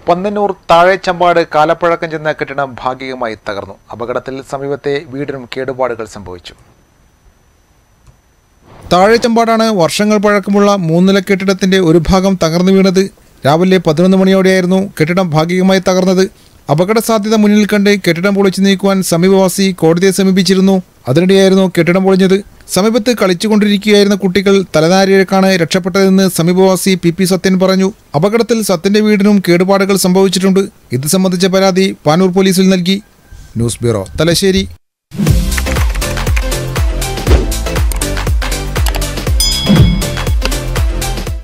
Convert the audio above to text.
പന്നന്നൂർ താഴെച്ചമ്പാട് കാലപ്പഴക്കം ചെന്ന കെട്ടിടം ഭാഗികമായി തകർന്നു. അപകടത്തിൽ സമീപത്തെ വീടിനും കേടുപാടുകൾ സംഭവിച്ചു. താഴെച്ചമ്പാടാണ് വർഷങ്ങൾ പഴക്കമുള്ള 3 നില കെട്ടിടത്തിന്റെ ഒരു ഭാഗം തകർന്നു വീണത്. രാവിലെ 11 മണിയോടെയായിരുന്നു കെട്ടിടം ഭാഗികമായി തകർന്നത്. അപകട സാധ്യത മുന്നിൽ കണ്ട് കെട്ടിടം പൊളിച്ചു നീക്കുവാൻ സമീപവാസി കോടതിയെ സമീപിച്ചിരുന്നു. അതിനിടെയായിരുന്നു കെട്ടിടം പൊളിഞ്ഞത്. സമീപത്ത് കളിച്ചുകൊണ്ടിരിക്കുകയായിരുന്ന കുട്ടികൾ തലനാരിഴക്കാണ് രക്ഷപ്പെട്ടതെന്ന് സമീപവാസി പി സത്യൻ പറഞ്ഞു. അപകടത്തിൽ സത്യന്റെ വീടിനും കേടുപാടുകൾ സംഭവിച്ചിട്ടുണ്ട്. ഇത് സംബന്ധിച്ച പരാതി പാനൂർ പോലീസിൽ നൽകി. News bureau, Thalassery.